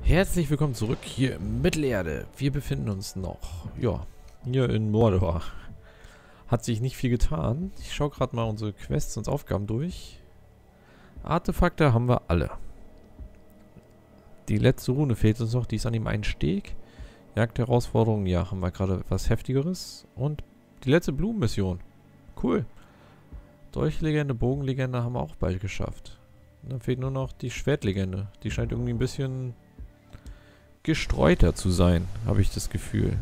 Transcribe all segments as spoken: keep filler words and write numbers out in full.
Herzlich willkommen zurück hier in Mittelerde. Wir befinden uns noch, ja, hier in Mordor. Hat sich nicht viel getan. Ich schaue gerade mal unsere Quests und Aufgaben durch. Artefakte haben wir alle. Die letzte Rune fehlt uns noch, die ist an dem einen Steg. Jagdherausforderungen, ja, haben wir gerade etwas Heftigeres. Und die letzte Blumenmission. Cool. Dolchlegende, Bogenlegende haben wir auch bald geschafft. Dann fehlt nur noch die Schwertlegende. Die scheint irgendwie ein bisschen gestreuter zu sein, habe ich das Gefühl.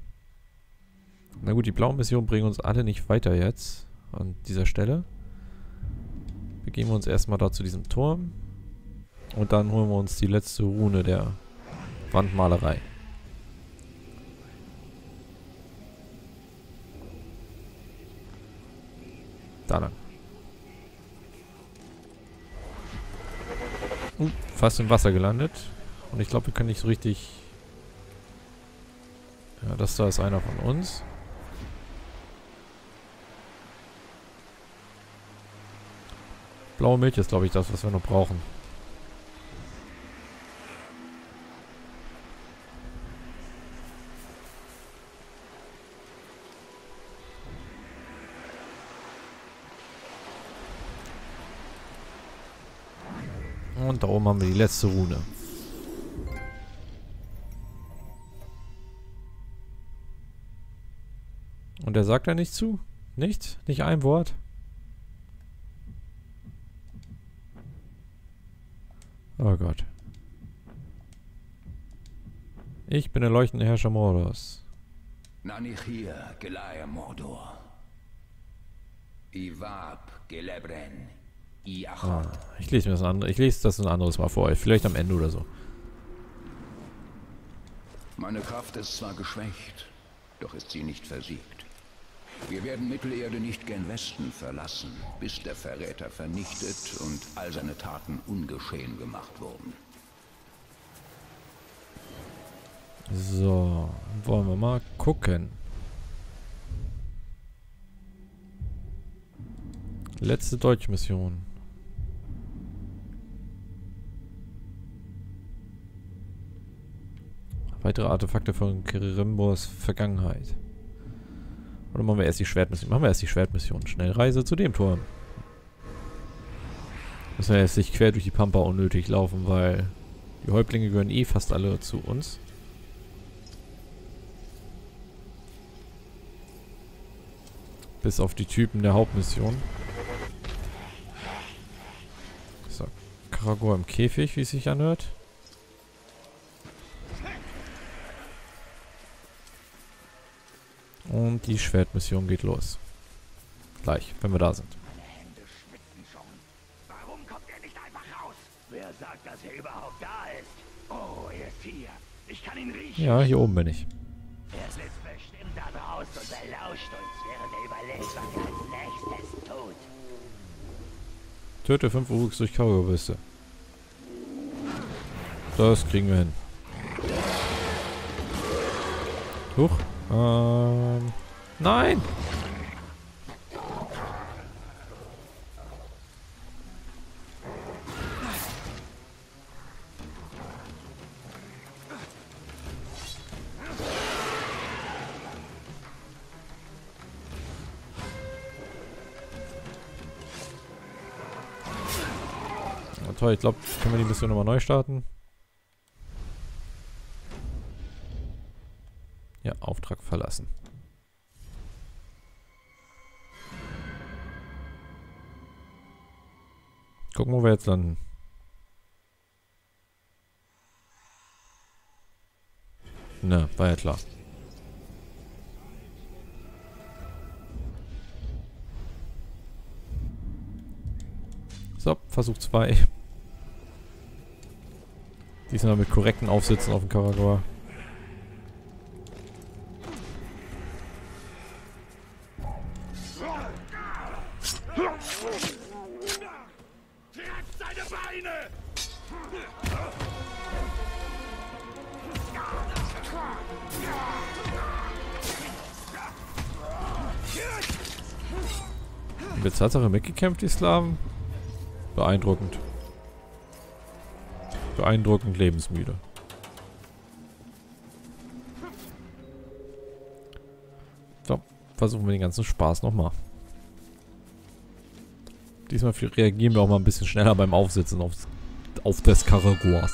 Na gut, die blauen Missionen bringen uns alle nicht weiter jetzt an dieser Stelle. Begeben wir uns erstmal da zu diesem Turm. Und dann holen wir uns die letzte Rune der Wandmalerei. Da lang. Uh, fast im Wasser gelandet. Und ich glaube, wir können nicht so richtig... Ja, das da ist einer von uns. Blaue Milch ist, glaube ich, das, was wir noch brauchen. Und da oben haben wir die letzte Rune. Und er sagt da nichts zu? Nichts? Nicht ein Wort? Oh Gott. Ich bin der leuchtende Herrscher Mordors. Nanichir Gelaya Mordor. Ivab Gelebren. Ah, ich lese mir das andere. Ich lese das ein anderes Mal vor. Vielleicht am Ende oder so. Meine Kraft ist zwar geschwächt, doch ist sie nicht versiegt. Wir werden Mittelerde nicht gen Westen verlassen, bis der Verräter vernichtet und all seine Taten ungeschehen gemacht wurden. So, wollen wir mal gucken. Letzte Deutschmission. Weitere Artefakte von Kirimbors Vergangenheit. Oder machen wir erst die Schwertmission? Machen wir erst die Schwertmission. Schnellreise zu dem Turm. Müssen wir jetzt nicht quer durch die Pampa unnötig laufen, weil die Häuptlinge gehören eh fast alle zu uns. Bis auf die Typen der Hauptmission. So, Karagor im Käfig, wie es sich anhört. Und die Schwertmission geht los. Gleich, wenn wir da sind. Meine Hände schwitzen schon. Warum kommt er nicht einfach raus? Wer sagt, dass er überhaupt da ist? Oh, er ist hier. Ich kann ihn riechen. Ja, hier oben bin ich. Er sitzt bestimmt da draußen und belauscht uns, während er überlegt, was er als nächstes tut. Töte fünf Uruks durch Kaugerbüste. Das kriegen wir hin. Huch. Ähm. Nein! Oh, toll, ich glaube, können wir die Mission nochmal neu starten. Ja, Auftrag verlassen. Gucken, wo wir jetzt landen. Na, war ja klar. So, Versuch zwei. Diesmal mit korrekten Aufsitzen auf dem Karagor. Haben wir Tatsache mitgekämpft, die Slawen? Beeindruckend. Beeindruckend lebensmüde. versuchen wir den ganzen Spaß nochmal. Diesmal reagieren wir auch mal ein bisschen schneller beim Aufsitzen auf, auf des Karaguas.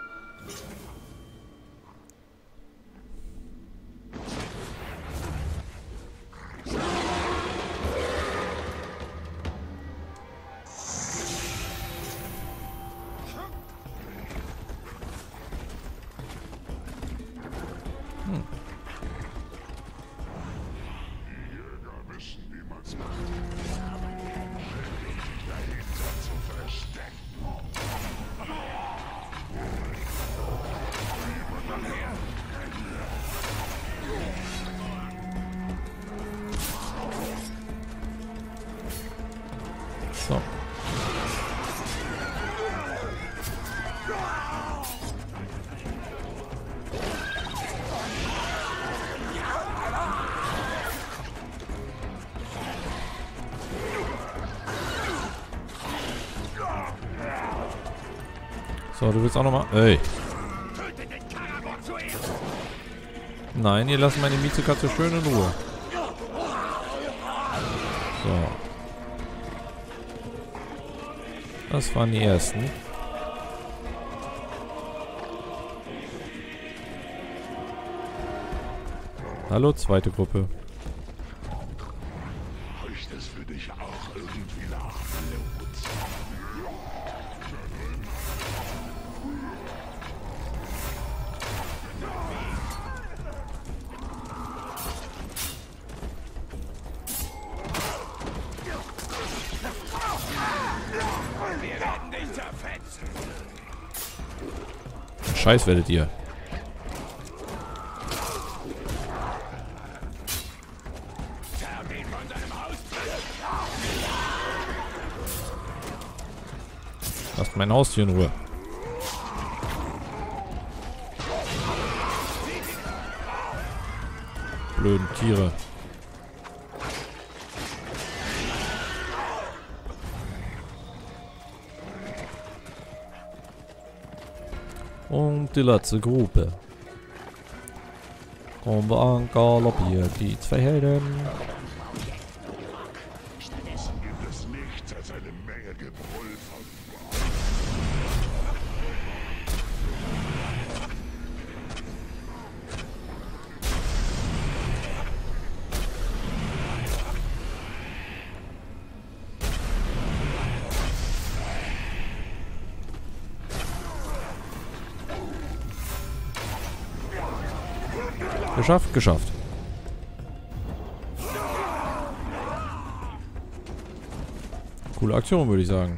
So. So, du willst auch nochmal... Ey. Nein, ihr lasst meine Miezekatze schön in Ruhe. So. Das waren die ersten. Hallo, zweite Gruppe. Riecht es für dich auch irgendwie nach Blut? Wir werden dich zerfetzen. Scheiß werdet ihr. Lasst mein Haustier in Ruhe. Blöden Tiere. Und die letzte Gruppe. Kommen wir an, galoppiert die zwei Helden. Stattdessen gibt es nichts als eine Menge Gebrüll von... Geschafft, geschafft. Coole Aktion, würde ich sagen.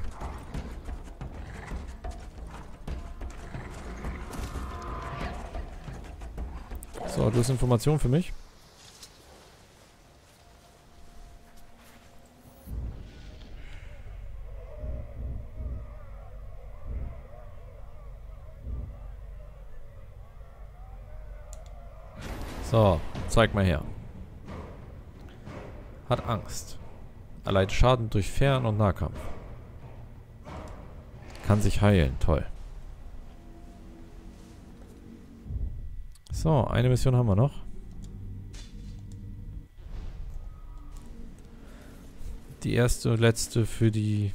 So, du hast Informationen für mich? So, zeig mal her. Hat Angst. Erleidet Schaden durch Fern- und Nahkampf. Kann sich heilen. Toll. So, eine Mission haben wir noch. Die erste und letzte für die...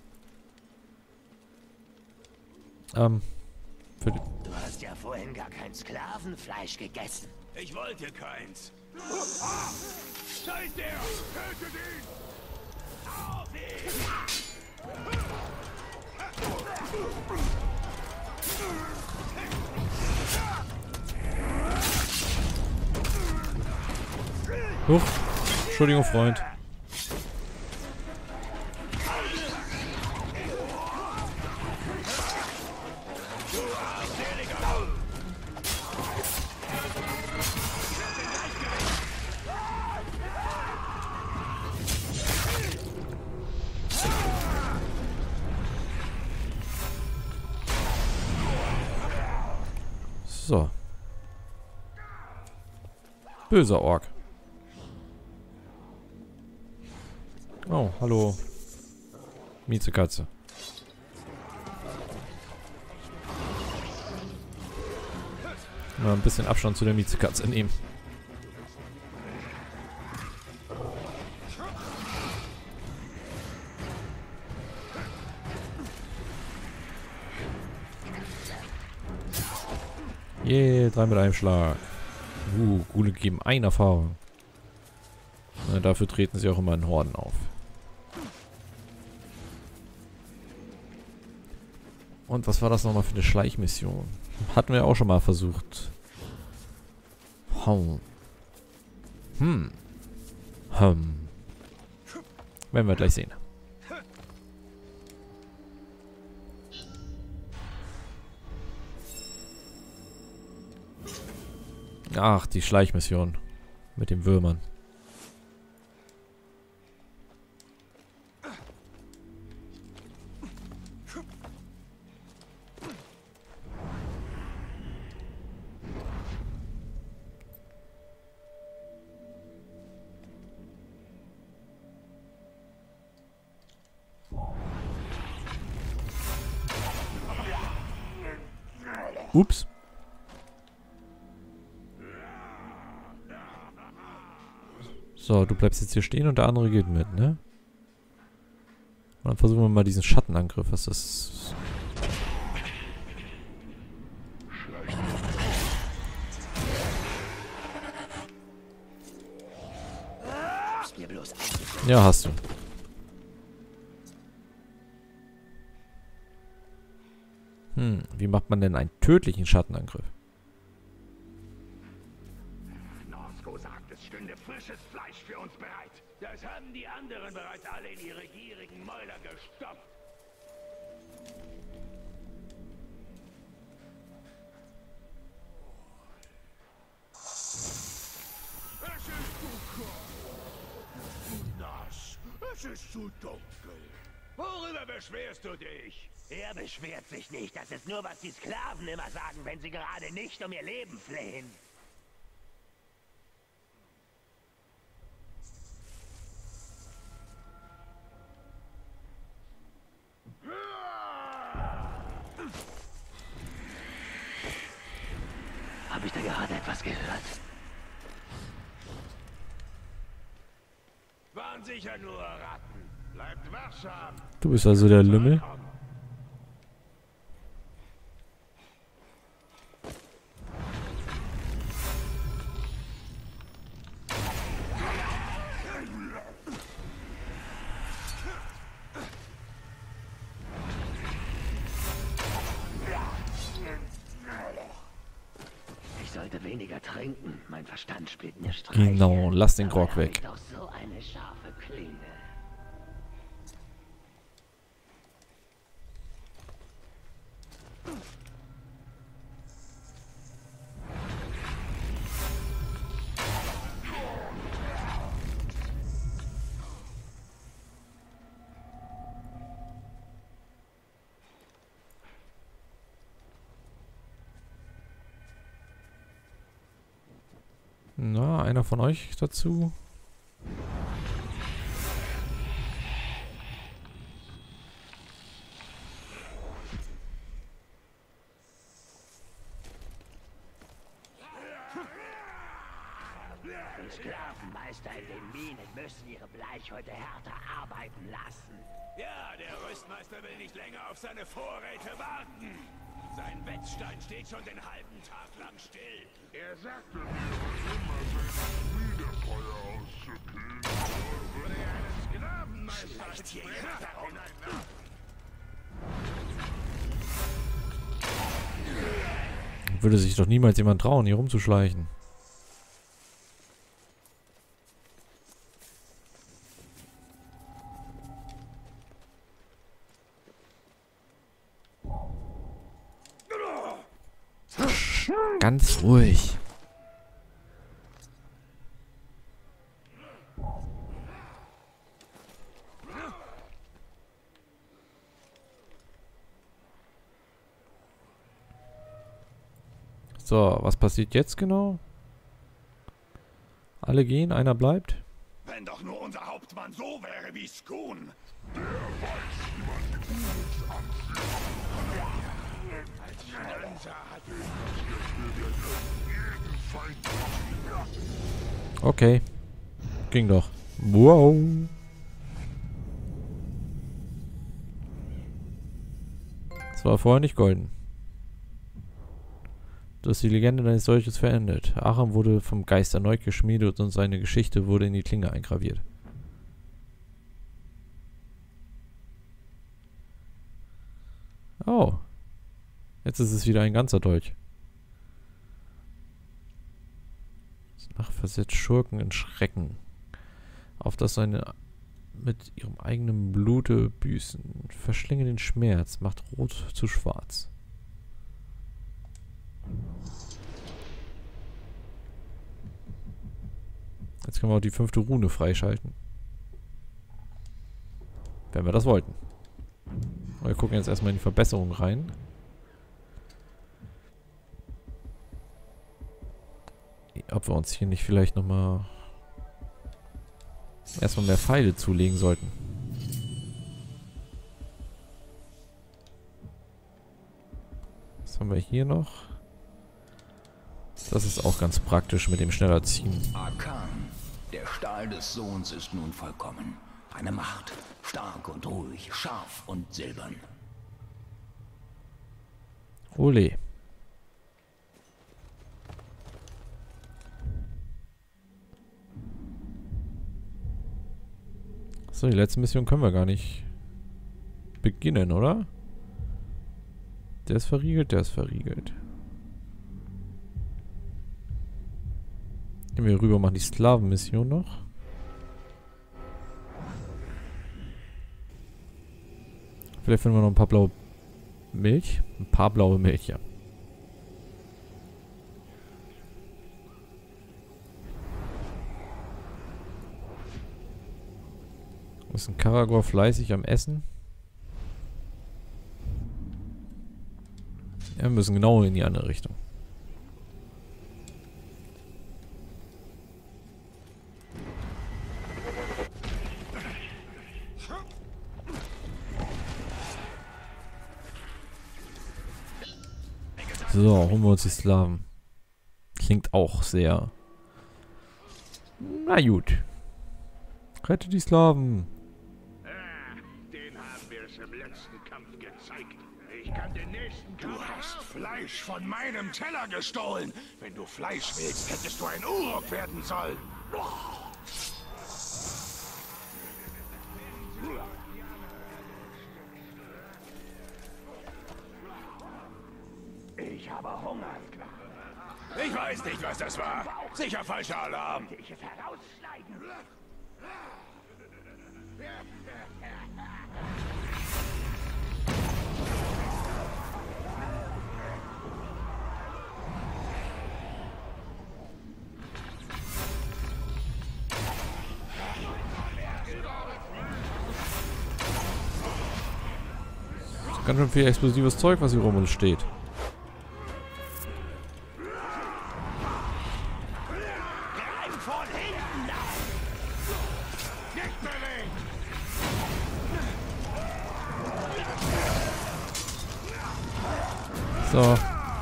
Ähm... Für die... Du hast ja vorhin gar kein Sklavenfleisch gegessen. Ich wollte keins. Da ist er! Tötet ihn! Auf ihn! Huch. Entschuldigung, Freund. So. Böser Ork. Oh, hallo. Miezekatze. Mal ein bisschen Abstand zu der Miezekatze nehmen. Yeah, drei mit einem Schlag. Uh, Ghule geben eine Erfahrung. Na, dafür treten sie auch immer in Horden auf. Und was war das nochmal für eine Schleichmission? Hatten wir auch schon mal versucht. Hm. Hm. Hm. Werden wir gleich sehen. Ach, die Schleichmission. Mit den Würmern. Ups. So, du bleibst jetzt hier stehen und der andere geht mit, ne? Und dann versuchen wir mal diesen Schattenangriff. Was ist das? Ja, hast du. Hm, wie macht man denn einen tödlichen Schattenangriff? Norsko sagt, es stünde frisches Fleisch für uns bereit. Das haben die anderen bereits alle in ihre gierigen Mäuler gestopft. Es ist zu kalt, zu nass, es ist zu dunkel. Worüber beschwerst du dich? Er beschwert sich nicht. Das ist nur, was die Sklaven immer sagen, wenn sie gerade nicht um ihr Leben flehen. Habe ich da gerade etwas gehört? Waren sicher nur Ratten. Bleibt wachsam. Du bist also der Lümmel? Ich sollte weniger trinken. Mein Verstand spielt mir Streiche. Genau, lass den Grog weg. Doch so eine scharfe Klinge. Na, einer von euch dazu? Die Sklavenmeister in den Minen müssen ihre Bleichhäute härter arbeiten lassen. Ja, der Rüstmeister will nicht länger auf seine Vorräte warten. Sein Wetzstein steht schon den halben Tag lang still. Er sagte mir immer, sein Schmiedefeuer auszukühlen. Würde er einen Sklavenmeister Schleicht hier jemand herum? Würde sich doch niemals jemand trauen, hier rumzuschleichen. Ganz ruhig. So, was passiert jetzt genau? Alle gehen, einer bleibt. Wenn doch nur unser Hauptmann so wäre wie Skun. Der weiß, wie man Kuhns anführt. Als Schnänzer hat Wir können jeden Feind besiegen. Okay. Ging doch. Wow. Das war vorher nicht golden. dass die Legende deines Dolches verendet. Aram wurde vom Geist erneut geschmiedet und seine Geschichte wurde in die Klinge eingraviert. Oh. Jetzt ist es wieder ein ganzer Dolch. Ach, versetzt Schurken in Schrecken. Auf das seine mit ihrem eigenen Blute büßen. Verschlinge den Schmerz, macht rot zu schwarz. Jetzt können wir auch die fünfte Rune freischalten. Wenn wir das wollten. Wir gucken jetzt erstmal in die Verbesserung rein. Ob wir uns hier nicht vielleicht nochmal erstmal mehr Pfeile zulegen sollten. Was haben wir hier noch? Das ist auch ganz praktisch mit dem schneller ziehen. Arkan, der Stahl des Sohns ist nun vollkommen. Eine Macht, stark und ruhig, scharf und silbern. Ole. So, die letzte Mission können wir gar nicht beginnen, oder? Der ist verriegelt, der ist verriegelt. Gehen wir rüber, machen die Sklavenmission noch. Vielleicht finden wir noch ein paar blaue Milch. Ein paar blaue Milch, ja. Ist ein Karagor fleißig am Essen? Ja, wir müssen genau in die andere Richtung. So, holen wir uns die Sklaven. Klingt auch sehr... Na gut. Rette die Sklaven. Den haben wir es im letzten Kampf gezeigt. Ich kann den nächsten Kampf... Du hast Fleisch von meinem Teller gestohlen. Wenn du Fleisch willst, hättest du ein Uruk werden sollen. Ich habe Hunger. Ich weiß nicht, was das war. Sicher falscher Alarm. Ich es herausschneiden. Ganz schön viel explosives Zeug, was hier rum uns steht. So.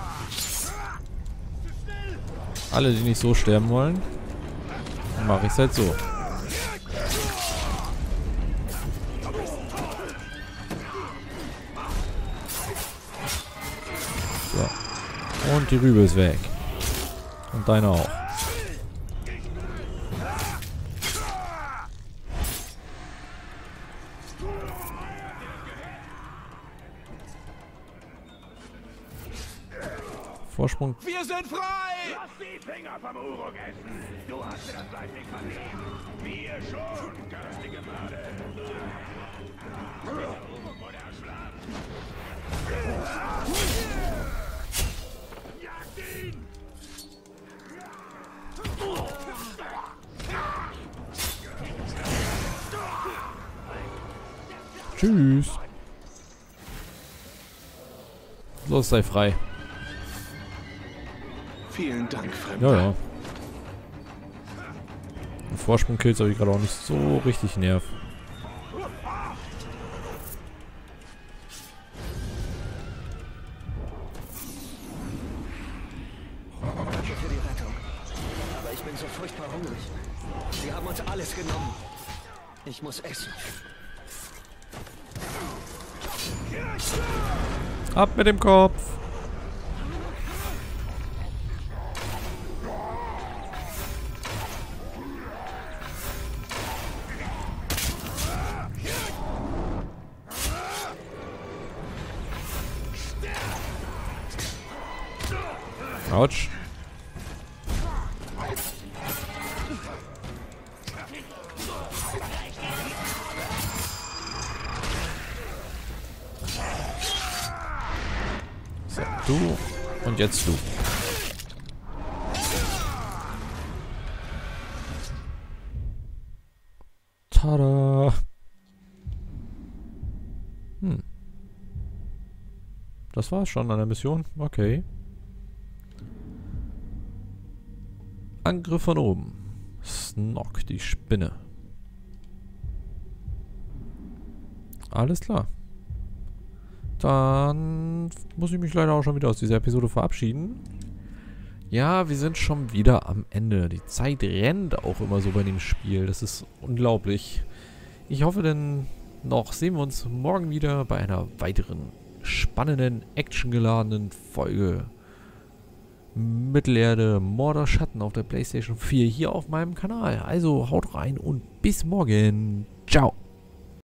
Alle, die nicht so sterben wollen, dann mache ich es halt so. So. Und die Rübe ist weg. Und deine auch. Vorsprung. Wir sind frei! Lass die Finger vom Uruk essen. Du hast dir das Fleisch nicht verdient. Wir schon, garstige Made. Oder erschlagen. Jagd ihn! Tschüss. Los, sei frei. Vielen Dank, Fremder. Ja, ja. Ein Vorsprung-Kills habe ich gerade auch nicht so richtig nerv. Danke für die Rettung. Aber ich bin so furchtbar hungrig. Sie haben uns alles genommen. Ich muss essen. Ab mit dem Kopf. Autsch. So, du und jetzt du. Tada! Hm. Das war's schon an der Mission? Okay. Angriff von oben. Snog, die Spinne. Alles klar. Dann muss ich mich leider auch schon wieder aus dieser Episode verabschieden. Ja, wir sind schon wieder am Ende. Die Zeit rennt auch immer so bei dem Spiel. Das ist unglaublich. Ich hoffe denn noch sehen wir uns morgen wieder bei einer weiteren spannenden, actiongeladenen Folge Mittelerde Mord Schatten auf der PlayStation vier hier auf meinem Kanal. Also haut rein und bis morgen. Ciao.